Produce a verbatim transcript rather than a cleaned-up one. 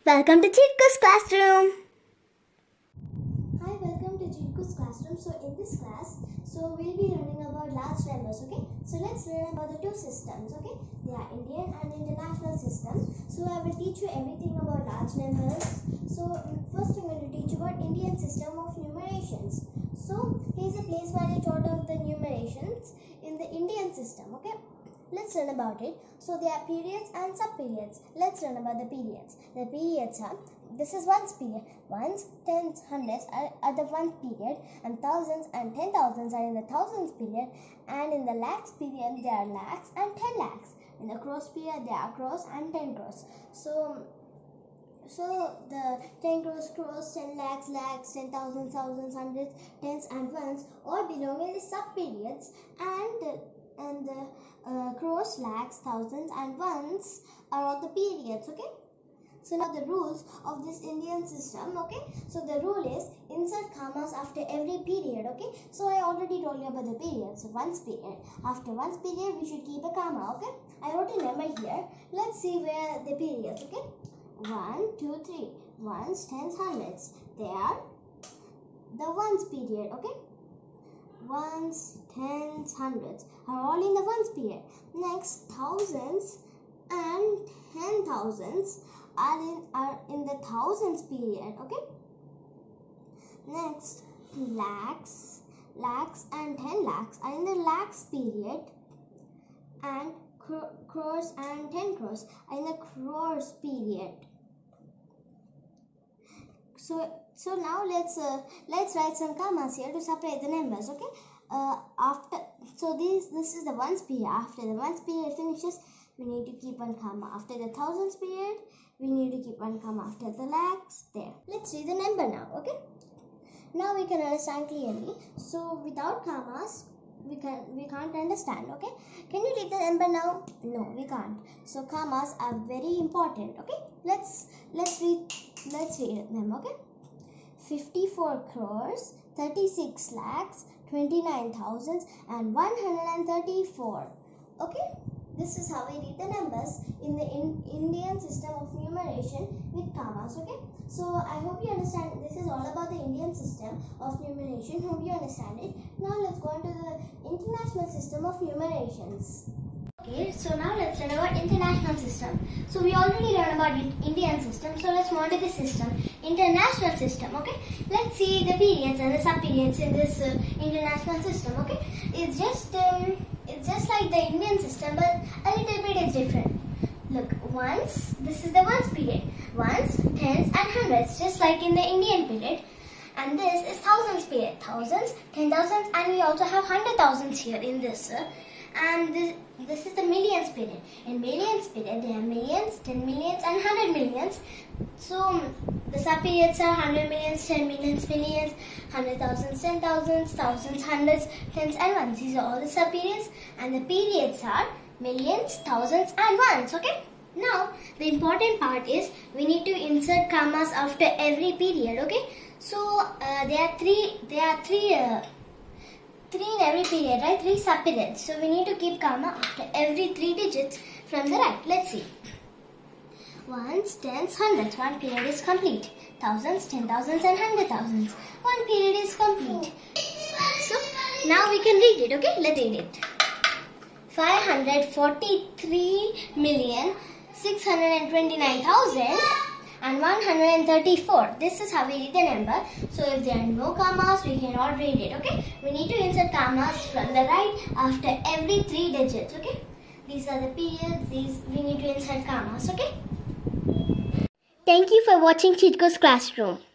Welcome to Chitku's classroom. Hi, welcome to Chitku's classroom. So in this class, so we'll be learning about large numbers. Okay, so let's learn about the two systems. Okay, they are Indian and international system. So I will teach you everything about large numbers. So first I'm going to teach you about Indian system of numerations. So here's a place where I taught of the numerations in the Indian system. Okay. Let's learn about it. So there are periods and sub-periods. Let's learn about the periods. The periods are, this is ones period. Ones, tens, hundreds are, are the one period, and thousands and ten thousands are in the thousands period, and in the lakhs period there are lakhs and ten lakhs. In the crores period there are crores and ten crores. So So the ten crores, crores, ten lakhs, lakhs, ten thousands, thousands, hundreds, tens and ones all belong in the sub-periods, and and the uh, crores, lakhs, thousands and ones are all the periods. Okay. So now the rules of this Indian system. Okay. So the rule is insert commas after every period. Okay. So I already told you about the periods. So ones period. After ones period we should keep a comma. Okay. I wrote a number here. Let's see where the periods. Okay. One, two, three. Ones, tens, hundreds. They are the ones period. Okay. Ones, tens, hundreds are all in the ones period. Next, thousands and ten thousands are in are in the thousands period. Okay. Next, lakhs, lakhs and ten lakhs are in the lakhs period, and cro crores and ten crores are in the crores period. So, so now let's uh, let's write some commas here to separate the numbers. Okay. Uh, after so this this is the ones period. After the ones period finishes, we need to keep one comma. After the thousands period, we need to keep one comma. After the lakhs, there. Let's read the number now. Okay. Now we can understand clearly. So without commas, we can we can't understand. Okay. Can you read the number now? No, we can't. So commas are very important. Okay. Let's let's read let's read them. Okay. fifty-four crores, thirty-six lakhs, twenty-nine thousands and one hundred thirty-four. Okay. This is how we read the numbers in the in Indian system of numeration with commas. Okay. So I hope you understand. This is all about the Indian system of numeration. Hope you understand it. Now let's go on to the international system of numerations. Okay, so now let's learn about international system. So we already learned about Indian system. So let's move on to this system, international system. Okay, let's see the periods and the sub-periods in this uh, international system. Okay, it's just um, it's just like the Indian system, but a little bit is different. Look, ones, this is the ones period. Ones, tens and hundreds, just like in the Indian period. And this is thousands period. Thousands, ten thousands, and we also have hundred thousands here in this. Uh, and this, this is the millions period. In millions period, there are millions, ten millions and hundred millions. So the sub-periods are hundred millions, ten millions, millions, hundred thousands, ten thousands, thousands, hundreds, tens and ones. These are all the sub-periods, and the periods are millions, thousands and ones. Okay. Now the important part is we need to insert commas after every period. Okay. So uh, there are three. There are three. Uh, three in every period, right? Three sub-periods. So we need to keep comma after every three digits from the right. Let's see. Ones, tens, hundreds. One period is complete. Thousands, ten thousands, and hundred thousands. One period is complete. So now we can read it. Okay. Let's read it. Five hundred forty-three million six hundred twenty-nine thousand and one hundred thirty-four. This is how we read the number. So if there are no commas, we cannot read it. Okay. We need to insert commas from the right after every three digits. Okay. These are the periods. These we need to insert commas. Okay. Thank you for watching Chitku's classroom.